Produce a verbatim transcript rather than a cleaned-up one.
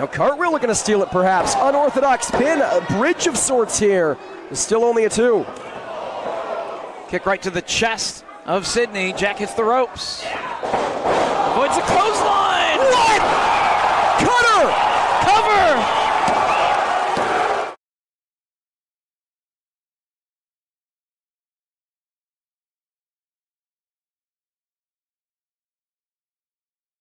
Now Cartwheel looking to steal it perhaps. Unorthodox pin, a bridge of sorts here. It's still only a two. Kick right to the chest of Sidney. Jack hits the ropes. Avoids a clothesline. What?